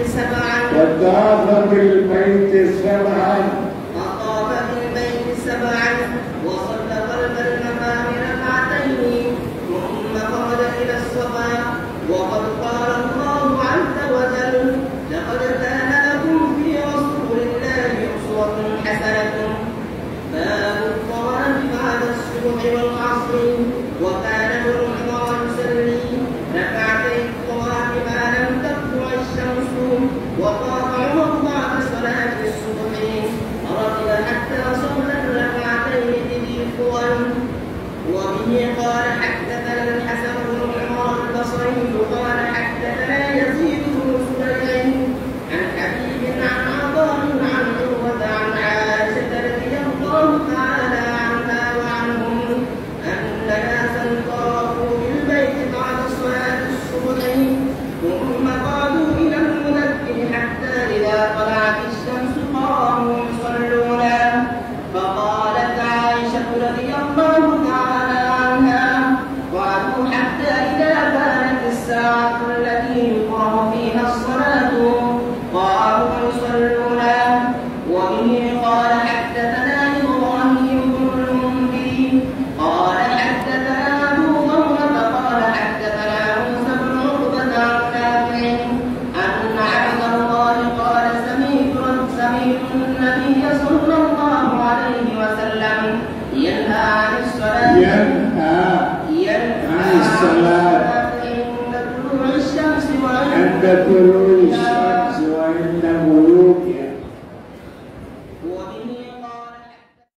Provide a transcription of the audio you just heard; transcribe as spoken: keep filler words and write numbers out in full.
وطاف بالبيت سبعا وطاف بالبيت سبعا وصلى قلب المقام ركعتين ثم خرج إلى الصفا. وقد قال الله عز وجل: لقد كان لكم في رسول الله أسوة حسنة. باب الطواف بعد الصبح والعصر. وكان ابن عمر يصلي ركعتي الطواف ما لم تطلع الشمس. وطاف عمر بعد صلاة الصبح فركب حتى صلى الركعتين بذي قوى. وبه قال حدثنا الحسن بن عمر البصري قال حدثنا يزيد بن سليمان عن حبيب عن عطاء عن عروة عن عائشة رضي الله تعالى عنها وعنهم أن ناسا طافوا بالبيت بعد صلاة الصبح ثم قالوا إلى المذكر حتى إذا طلعت الشمس قاموا يصلون. فقالت عائشة رضي الله تعالى عنها: قالوا حتى إذا كانت الساعة التي يقام فيها الصلاة قاموا يصلون. وبه قال حدثنا إبراهيم بن المنذر قال حدثنا أبو ضمرة قال حدثنا موسى بن عقبة عن نافع أن عبد الله قال سمعت النبي صلى الله عليه وسلم ينهى عن الصلاة ينهى عن الصلاة عند طلوع الشمس عند طلوع الشمس